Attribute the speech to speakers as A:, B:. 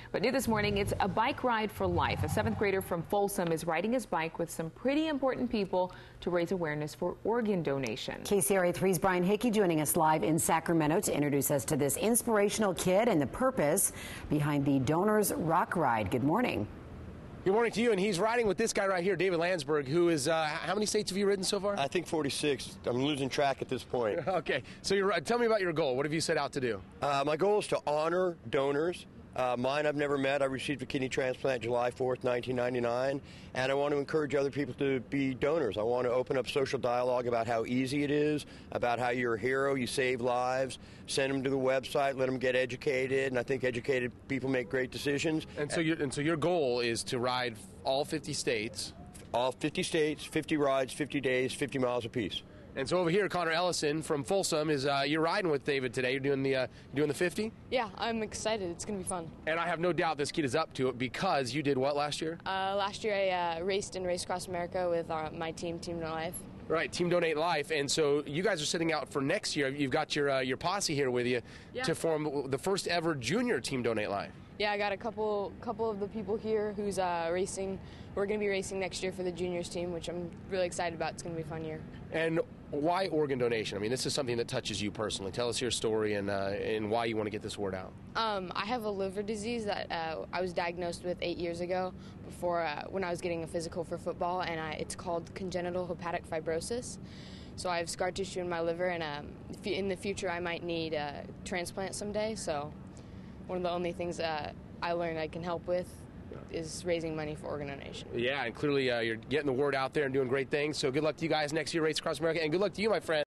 A: But new this morning, it's a bike ride for life. A 7th grader from Folsom is riding his bike with some pretty important people to raise awareness for organ donation.
B: KCRA 3's Brian Hickey joining us live in Sacramento to introduce us to this inspirational kid and the purpose behind the Donors Rock Ride. Good morning.
C: Good morning to you, and he's riding with this guy right here, David Landsberg, who is, how many states have you ridden so far?
D: I think 46. I'm losing track at this point.
C: Okay, so tell me about your goal. What have you set out to do?
D: My goal is to honor donors. Mine I've never met. I received a kidney transplant July 4th, 1999, and I want to encourage other people to be donors. I want to open up social dialogue about how easy it is, about how you're a hero, you save lives, send them to the website, let them get educated, and I think educated people make great decisions.
C: And so your goal is to ride all 50 states?
D: All 50 states, 50 rides, 50 days, 50 miles apiece.
C: And so over here, Connor Ellison from Folsom is you're riding with David today. You're doing the 50?
E: Yeah, I'm excited. It's going to be fun.
C: And I have no doubt this kid is up to it because you did what last year?
E: Last year I raced in Race Across America with my team, Team Donate Life.
C: Right, Team Donate Life. And so you guys are setting out for next year. You've got your posse here with you to form the first ever junior Team Donate Life.
E: Yeah, I got a couple of the people here who's racing. We're going to be racing next year for the juniors team, which I'm really excited about. It's going to be a fun year.
C: And why organ donation? I mean, this is something that touches you personally. Tell us your story and why you want to get this word out.
E: I have a liver disease that I was diagnosed with 8 years ago before when I was getting a physical for football, and it's called congenital hepatic fibrosis. So I have scar tissue in my liver, and in the future I might need a transplant someday. So one of the only things I learned I can help with is raising money for organ donation.
C: Yeah, and clearly you're getting the word out there and doing great things. So good luck to you guys next year, Race Across America, and good luck to you, my friend.